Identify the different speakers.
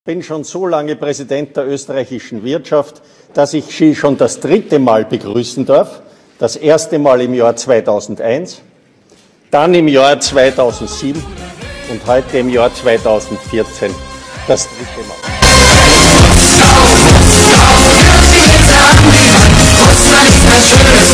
Speaker 1: Ich bin schon so lange Präsident der österreichischen Wirtschaft, dass ich Sie schon das 3. Mal begrüßen darf. Das erste Mal im Jahr 2001, dann im Jahr 2007 und heute im Jahr 2014 das 3. Mal.
Speaker 2: Muss man nicht mehr schön.